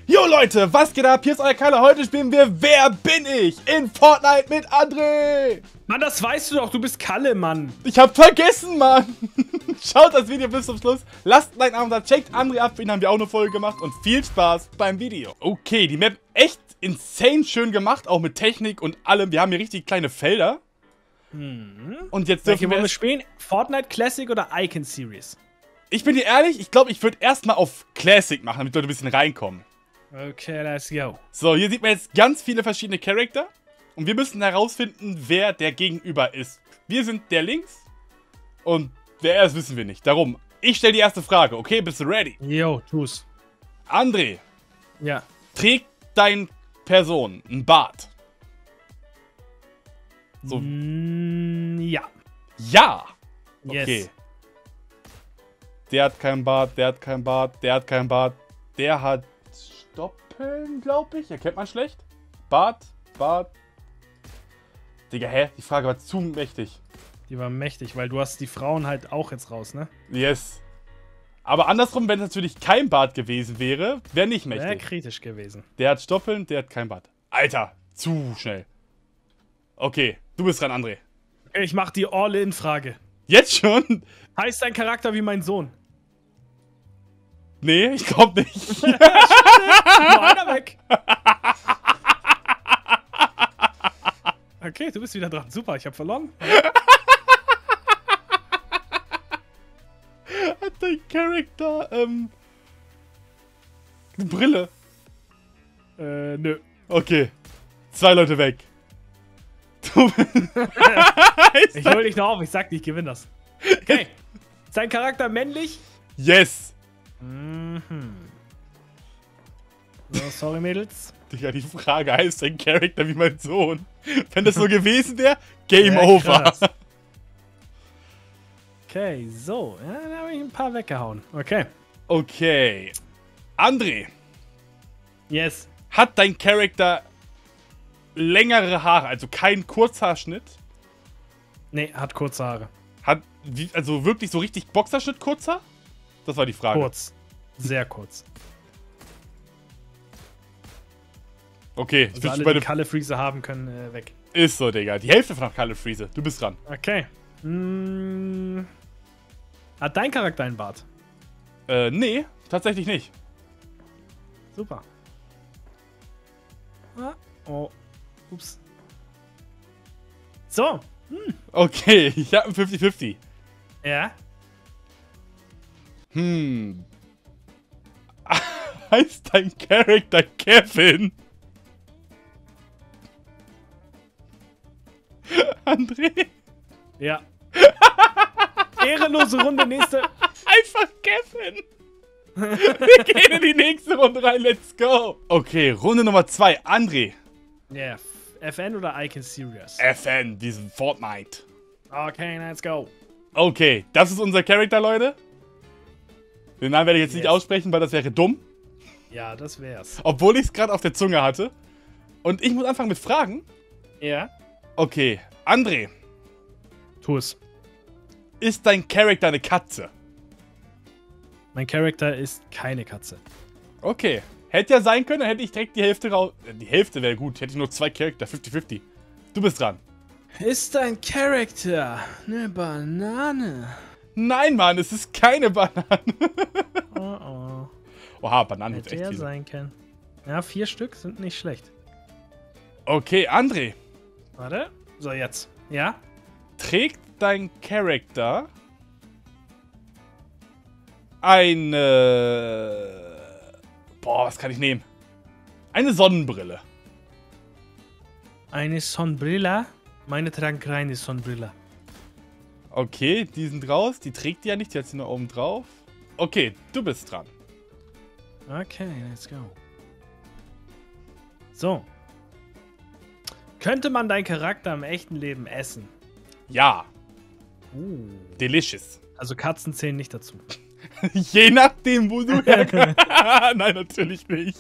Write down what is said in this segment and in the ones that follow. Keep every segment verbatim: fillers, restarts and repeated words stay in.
Jo Leute, was geht ab? Hier ist euer Kalle. Heute spielen wir Wer bin ich? In Fortnite mit André. Mann, das weißt du doch. Du bist Kalle, Mann. Ich hab vergessen, Mann. Schaut das Video bis zum Schluss. Lasst ein Like da, checkt André ab. Für ihn haben wir auch eine Folge gemacht. Und viel Spaß beim Video. Okay, die Map echt insane schön gemacht. Auch mit Technik und allem. Wir haben hier richtig kleine Felder. Hm. Und jetzt Welche dürfen wir wollen wir spielen? Fortnite Classic oder Icon Series? Ich bin dir ehrlich, ich glaube, ich würde erstmal auf Classic machen, damit Leute ein bisschen reinkommen. Okay, let's go. So, hier sieht man jetzt ganz viele verschiedene Charakter. Und wir müssen herausfinden, wer der Gegenüber ist. Wir sind der links. Und wer er ist, wissen wir nicht. Darum, ich stelle die erste Frage. Okay, bist du ready? Jo, tu's. André, Ja. trägt deine Person einen Bart? So. Mm, ja. Ja. Yes. Okay. Der hat keinen Bart, der hat keinen Bart, der hat keinen Bart. Der hat Stoppeln, glaube ich. Erkennt man schlecht. Bart, Bart. Digga, hä? Die Frage war zu mächtig. Die war mächtig, weil du hast die Frauen halt auch jetzt raus, ne? Yes. Aber andersrum, wenn es natürlich kein Bart gewesen wäre, wäre nicht mächtig. Wäre kritisch gewesen. Der hat Stoppeln, der hat kein Bart. Alter, zu schnell. Okay, du bist dran, André. Ich mach die All-In-Frage. Jetzt schon? Heißt dein Charakter wie mein Sohn? Nee, ich glaub nicht. Nur einer weg. Okay, du bist wieder dran. Super, ich habe verloren. Hat dein Charakter, ähm... eine Brille? Äh, nö. Okay. Zwei Leute weg. Du Ich hol dich noch auf, ich sag dir, ich gewinne das. Okay. Ist dein Charakter männlich? Yes. Mhm. So, sorry, Mädels. Digga, die Frage heißt dein Charakter wie mein Sohn. Wenn das so gewesen wäre, Game Ja, Over. krass. Okay, so. Ja, da habe ich ein paar weggehauen. Okay. Okay. André, Yes. hat dein Charakter längere Haare, also kein Kurzhaarschnitt? Nee, hat kurze Haare. Hat, wie, also wirklich so richtig Boxerschnitt kurzer? Das war die Frage. Kurz. Sehr kurz. Okay, ich Also bin alle, bei die der Kalle Freezer haben können, äh, weg. Ist so, Digga. Die Hälfte von Kalle Friese. Du bist dran. Okay. Hm. Hat dein Charakter einen Bart? Äh, nee, tatsächlich nicht. Super. Ah, oh. Ups. So. Hm. Okay, ich hab ein fünfzig fünfzig. Ja. Hm. Heißt dein Charakter Kevin? André? Ja. Ehrenlose Runde, nächste. Einfach Kevin. Wir gehen in die nächste Runde rein. Let's go. Okay, Runde Nummer zwei. André. Ja. F N oder Icon Series? F N, diesen Fortnite. Okay, let's go. Okay, das ist unser Charakter, Leute. Den Namen werde ich jetzt Yes. nicht aussprechen, weil das wäre dumm. Ja, das wär's. Obwohl ich es gerade auf der Zunge hatte. Und ich muss anfangen mit Fragen. Ja. Okay, André. Tu es. Ist dein Charakter eine Katze? Mein Charakter ist keine Katze. Okay. Hätte ja sein können, dann hätte ich direkt die Hälfte raus. Die Hälfte wäre gut. Hätte ich nur zwei Charakter. fünfzig fünfzig. Du bist dran. Ist dein Charakter eine Banane? Nein, Mann, es ist keine Banane. Oh oh. Oha, Bananen Hätte gibt's echt er viele. sein können. Ja, vier Stück sind nicht schlecht. Okay, André. Warte. So, jetzt. Ja? Trägt dein Charakter eine... Boah, was kann ich nehmen? Eine Sonnenbrille. Eine Sonnenbrille? Meine tragen keine Sonnenbrille. Okay, die sind raus. Die trägt die ja nicht, die hat sie nur oben drauf. Okay, du bist dran. Okay, let's go. So. Könnte man deinen Charakter im echten Leben essen? Ja, Uh. delicious. Also Katzen zählen nicht dazu. Je nachdem, wo du herkommst. Nein, natürlich nicht.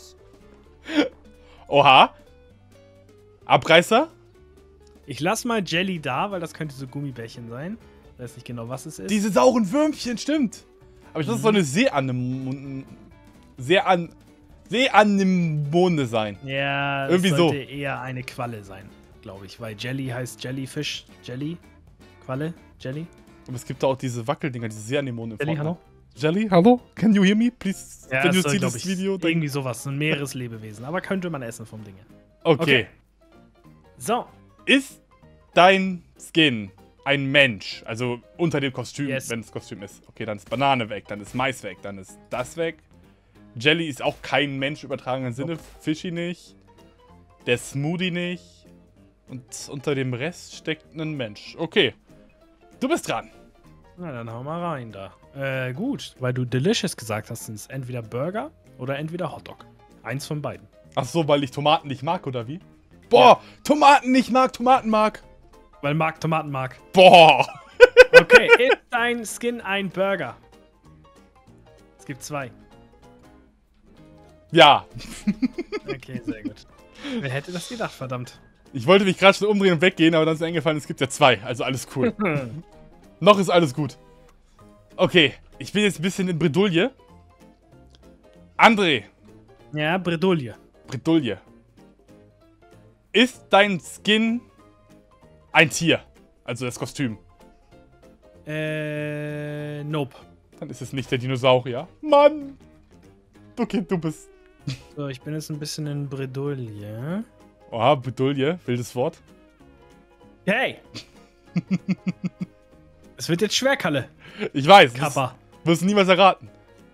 Oha. Abreißer? Ich lass mal Jelly da, weil das könnte so Gummibärchen sein. Ich weiß nicht genau, was es ist. Diese sauren Würmchen, stimmt. Aber ich glaube, das ist so eine Seeanemone. Seean Seeanemone sein. Ja, das Irgendwie sollte so. eher eine Qualle sein, glaube ich. Weil Jelly heißt Jellyfish. Jelly? Qualle? Jelly? Aber es gibt da auch diese Wackeldinger, diese Seeanemonen im Jelly, Fortnite. hallo? Jelly, hallo? Can you hear me? Please, Ja, when you das see soll, this ich, video, then... irgendwie sowas. Ein Meereslebewesen. Aber könnte man essen vom Ding her. Okay. Okay. So. Ist dein Skin ein Mensch? Also unter dem Kostüm, Yes. wenn es Kostüm ist. Okay, dann ist Banane weg, dann ist Mais weg, dann ist das weg. Jelly ist auch kein Mensch im übertragenen Sinne. Nope. Fishy nicht. Der Smoothie nicht. Und unter dem Rest steckt ein Mensch. Okay. Du bist dran. Na, dann hau mal rein da. Äh, gut. Weil du Delicious gesagt hast, sind es entweder Burger oder entweder Hotdog. Eins von beiden. Ach so, weil ich Tomaten nicht mag, oder wie? Boah, Tomaten nicht mag, Tomaten mag. Weil Marc Tomaten mag. Boah. Okay, ist dein Skin ein Burger? Es gibt zwei. Ja. Okay, sehr gut. Wer hätte das gedacht, verdammt. Ich wollte mich gerade schon umdrehen und weggehen, aber dann ist mir eingefallen, es gibt ja zwei. Also alles cool. Noch ist alles gut. Okay, ich bin jetzt ein bisschen in Bredouille. André. Ja, Bredouille. Bredouille. Ist dein Skin ein Tier? Also das Kostüm. Äh, nope. Dann ist es nicht der Dinosaurier. Mann. Okay, du bist... So, ich bin jetzt ein bisschen in Bredouille. Oha, Bredouille. Wildes Wort. Hey! Es wird jetzt schwer, Kalle. Ich weiß. Kappa. Du wirst niemals erraten.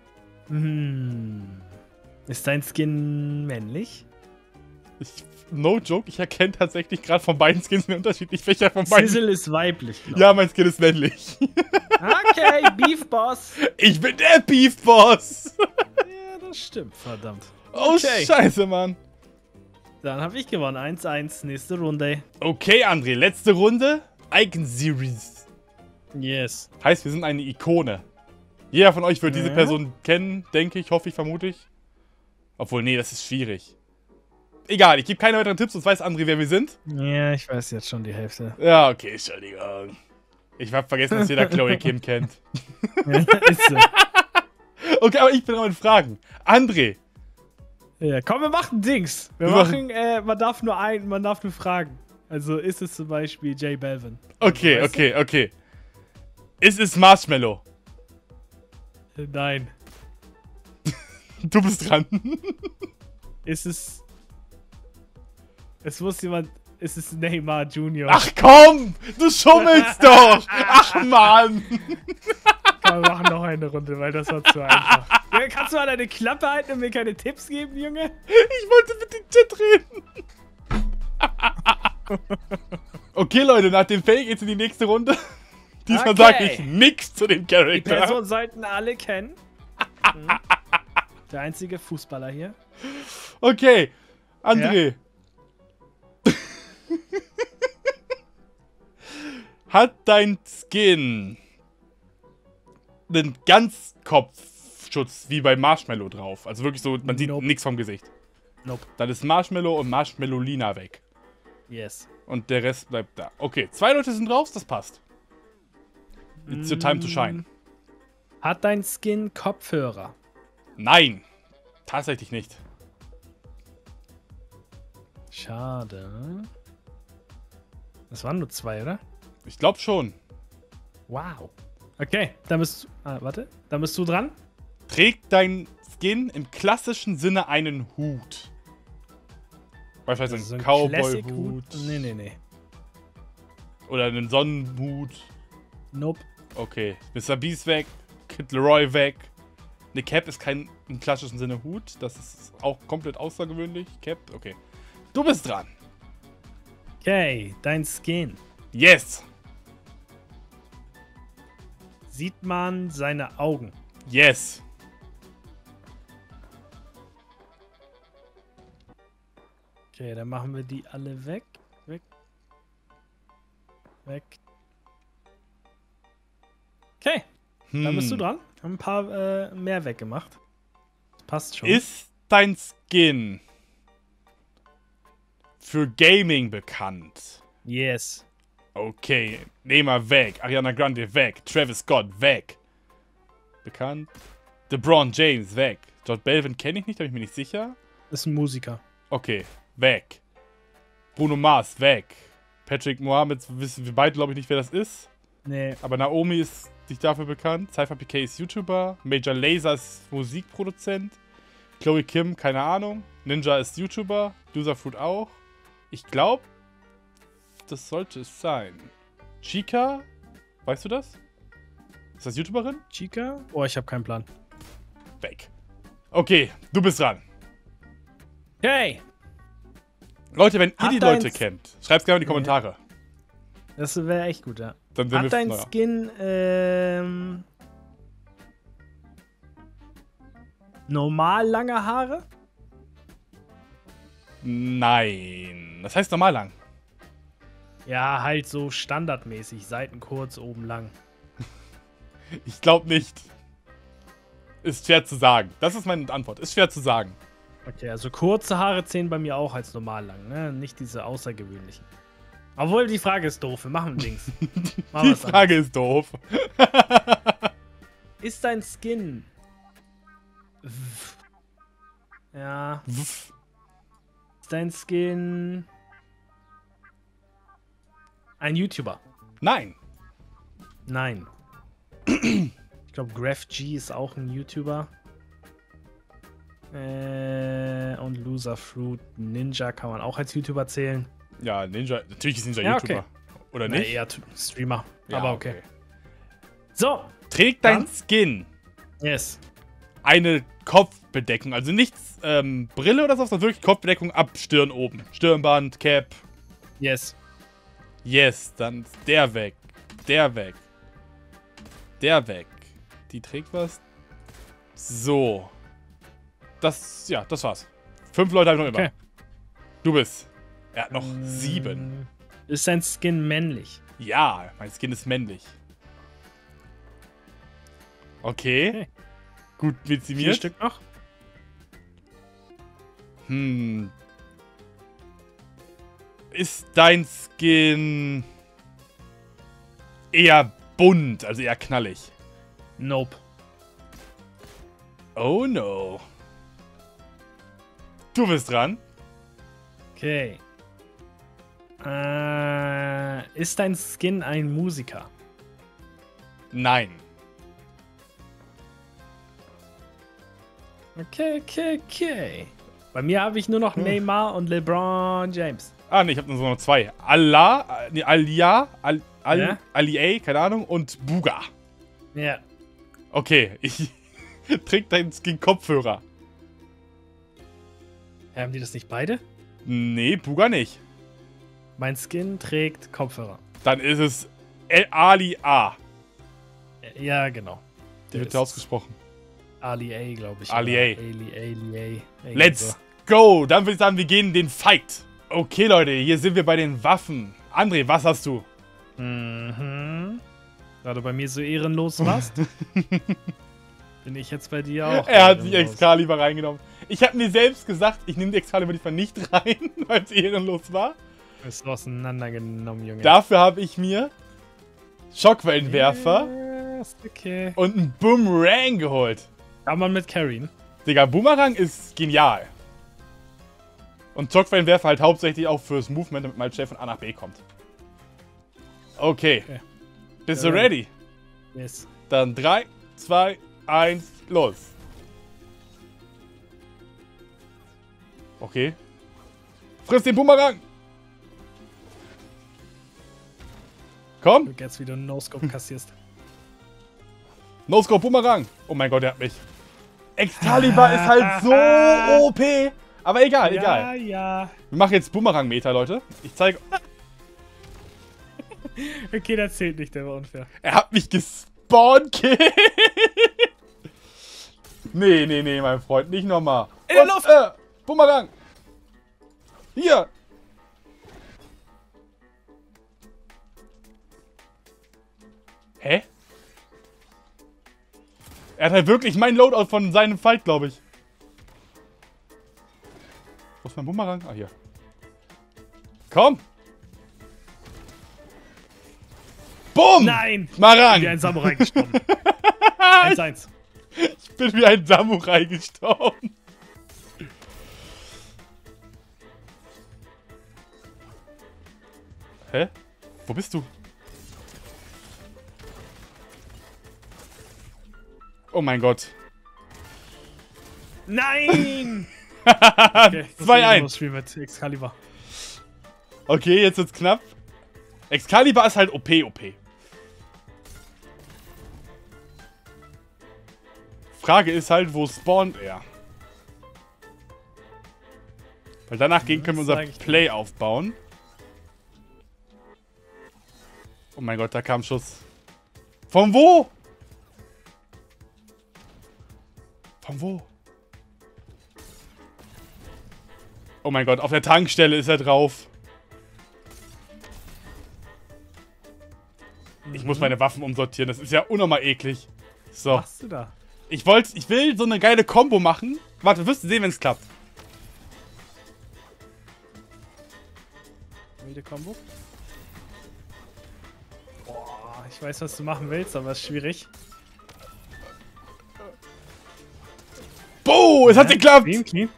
Hm. Ist dein Skin männlich? Ich, no joke, ich erkenne tatsächlich gerade von beiden Skins mir unterschiedlich, welcher von beiden... Sizzle ist weiblich. glaub Ja, mein Skin ist männlich. ich. Okay, Beef Boss. Ich bin der Beef Boss. Ja, das stimmt, verdammt. Oh, Okay. scheiße, Mann. Dann habe ich gewonnen. eins eins, nächste Runde. Okay, André, letzte Runde. Icon Series. Yes. Heißt, wir sind eine Ikone. Jeder von euch wird diese Ja. Person kennen, denke ich, hoffe ich, vermute ich. Obwohl, nee, das ist schwierig. Egal, ich gebe keine weiteren Tipps, sonst weiß André, wer wir sind. Ja, ich weiß jetzt schon die Hälfte. Ja, okay, Entschuldigung. Ich hab vergessen, dass jeder Chloe Kim kennt. Ist so. Okay, aber ich bin dran mit Fragen. André, Ja, komm, wir machen Dings. Wir, Wir machen, äh, man darf nur ein, man darf nur fragen. Also ist es zum Beispiel J Balvin. okay, Weißt okay, okay. Ist es Marshmallow? du? Nein. Du bist dran. Ist es. Es muss jemand. Ist es Neymar Junior? Ach komm, du schummelst doch. Ach Mann. Komm, wir machen noch eine Runde, weil das war zu einfach. Ja, kannst du mal deine Klappe halten und mir keine Tipps geben, Junge? Ich wollte mit dem Chat reden. Okay, Leute, nach dem Fail geht's in die nächste Runde. Diesmal Okay. sage ich nichts zu dem Die Charakter. Person sollten alle kennen. Hm. Der einzige Fußballer hier. Okay, André. Hat dein Skin einen Ganzkopfschutz wie bei Marshmallow drauf? Also wirklich so, man sieht Nope. nichts vom Gesicht. Nope. Dann ist Marshmallow und Marshmallowlina weg. Yes. Und der Rest bleibt da. Okay, zwei Leute sind drauf, das passt. It's your time to shine. Hat dein Skin Kopfhörer? Nein, tatsächlich nicht. Schade. Das waren nur zwei, oder? Ich glaube schon. Wow. Okay, dann bist du. Ah, warte. Dann bist du dran. Trägt dein Skin im klassischen Sinne einen Hut? Beispielsweise Also einen Classic-Hut? Cowboy-Hut Nee, nee, nee. oder einen Sonnenhut. Nope. Okay, Mister Beast weg, Kid Leroy weg. Eine Cap ist kein im klassischen Sinne Hut. Das ist auch komplett außergewöhnlich. Cap, okay. Du bist dran. Okay, dein Skin. Yes. Sieht man seine Augen? Yes. Okay, dann machen wir die alle weg. Weg. Weg. Okay, dann bist du Hm. dran. Haben ein paar äh, mehr weggemacht. Passt schon. Ist dein Skin für Gaming bekannt? Yes. Okay, Neymar weg, Ariana Grande weg, Travis Scott weg. Bekannt? LeBron James, weg. George Belvin kenne ich nicht, da bin ich mir nicht sicher. Ist ein Musiker. Okay, weg. Bruno Mars, weg. Patrick Mohammed, wissen wir beide, glaube ich, nicht, wer das ist. Nee. Aber Naomi ist nicht dafür bekannt. Cypher P K ist YouTuber. Major Lazer ist Musikproduzent. Chloe Kim, keine Ahnung. Ninja ist YouTuber. Loserfruit auch. Ich glaube, das sollte es sein. Chica, weißt du das? Ist das YouTuberin? Chica? Oh, ich habe keinen Plan. Weg. Okay, du bist dran. Hey! Leute, wenn ihr Hat die dein Leute kennt, schreibt es gerne in die Kommentare. Das wäre echt gut, ja. Dann sind Hat wir dein neuer. Skin, ähm... normal lange Haare? Nein. Das heißt normal lang. Ja, halt so standardmäßig. Seiten kurz, oben lang. Ich glaube nicht. Ist schwer zu sagen. Das ist meine Antwort. Ist schwer zu sagen. Okay, also kurze Haare zählen bei mir auch als normal lang, ne? Nicht diese außergewöhnlichen. Obwohl, die Frage ist doof. Wir machen Dings. Machen Die wir's Frage ist doof. anders. Ist dein Skin... Ja. Ist dein Skin... ein YouTuber? Nein. Nein. Ich glaube, Graph G ist auch ein YouTuber. Äh, und Loserfruit Ninja kann man auch als YouTuber zählen. Ja, Ninja. Natürlich ist Ninja Ja, YouTuber. okay. Oder Nee, nicht? eher Streamer. Ja, aber okay. So. Trägt dein Dann? Skin Yes. eine Kopfbedeckung? Also nichts ähm, Brille oder so, sondern wirklich Kopfbedeckung ab Stirn oben. Stirnband, Cap. Yes. Yes, dann ist der weg. Der weg. Der weg. Die trägt was. So. Das, ja, das war's. Fünf Leute habe ich noch Okay. immer. Du bist. Er hat noch Ähm, sieben. Ist dein Skin männlich? Ja, mein Skin ist männlich. Okay. Okay. Gut Vier dezimiert. Stück noch? Hm. Ist dein Skin eher bunt, also eher knallig? Nope. Oh no. Du bist dran. Okay. Äh, ist dein Skin ein Musiker? Nein. Okay, okay, okay. Bei mir habe ich nur noch Hm. Neymar und LeBron James. Ah, ne, ich habe nur so noch zwei. Allah, äh, nee, Alia, Al, Al, Ja? Ali, keine Ahnung, und Buga. Ja. Okay, ich träg dein Skin Kopfhörer. Haben die das nicht beide? Nee, Buga nicht. Mein Skin trägt Kopfhörer. Dann ist es El Ali A. Äh, Ja, genau. Der wird ist ausgesprochen. Ali A, glaube ich. Ali oder A. Ali, Ali A. Irgendwie Let's so. go! Dann würde ich sagen, wir gehen den Fight. Okay, Leute, hier sind wir bei den Waffen. André, was hast du? Mhm. Da du bei mir so ehrenlos warst, bin ich jetzt bei dir auch. Er hat die ehrenlos. Excalibur reingenommen. Ich habe mir selbst gesagt, ich nehme die Excalibur diesmal nicht rein, weil es ehrenlos war. Ist auseinandergenommen, Junge. Dafür habe ich mir Schockwellenwerfer Ja, ist okay. und einen Boomerang geholt. Kann man mit carryen. Digga, Boomerang ist genial. Und Schockwellenwerfer halt hauptsächlich auch fürs Movement, damit mein Chef von A nach B kommt. Okay. Okay. Bist Ja. du ready? Yes. Dann drei, zwei, eins, los. Okay. Friss den Boomerang! Komm! Du jetzt wieder einen No-Scope kassierst. No-Scope Boomerang! Oh mein Gott, der hat mich. Excalibur ist halt so O P! Aber egal, egal. Ja, ja. Wir machen jetzt Boomerang-Meter, Leute. Ich zeige. Okay, das zählt nicht, der war unfair. Er hat mich gespawnt, Kid. Nee, nee, nee, mein Freund. Nicht nochmal. In der Und, Luft. Äh, Boomerang! Hier! Hä? Er hat halt wirklich mein Loadout von seinem Fight, glaube ich. Wo ist mein Boomerang? Ah, hier. Komm! Bumm! Nein! Marang! Wie ein Samurai gestorben. eins eins. Ich bin wie ein Samurai gestorben. Hä? Wo bist du? Oh mein Gott. Nein! Okay, zwei eins. mit Excalibur. Okay, jetzt wird's knapp. Excalibur ist halt O P, O P. Frage ist halt, wo spawnt er? Weil danach gegen können wir unser Play aufbauen. Oh mein Gott, da kam ein Schuss. Von wo? Von wo? Oh mein Gott, auf der Tankstelle ist er drauf. Ich muss meine Waffen umsortieren, das ist ja unnormal eklig. So. Was machst du da? Ich wollte, ich will so eine geile Combo machen. Warte, wirst du sehen, wenn es klappt. Wilde Combo. Boah, ich weiß, was du machen willst, aber es ist schwierig. Boah, es hat geklappt! Okay.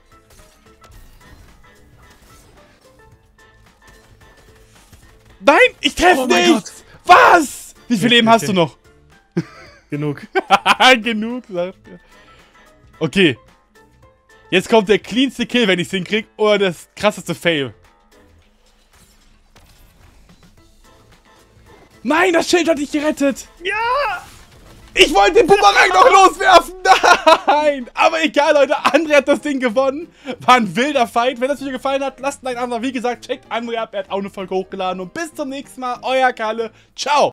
Nein, ich treffe Oh mein nicht! Gott. Was? Wie viel Okay, Leben okay. hast du noch? Genug. Genug, sagt er. Okay. Jetzt kommt der cleanste Kill, wenn ich es hinkriege, oder das krasseste Fail. Nein, das Schild hat dich gerettet! Ja! Ich wollte den Boomerang noch loswerfen! Nein! Aber egal, Leute, André hat das Ding gewonnen. War ein wilder Fight. Wenn das Video gefallen hat, lasst ein Like da. Wie gesagt, checkt André ab. Er hat auch eine Folge hochgeladen. Und bis zum nächsten Mal, euer Kalle. Ciao!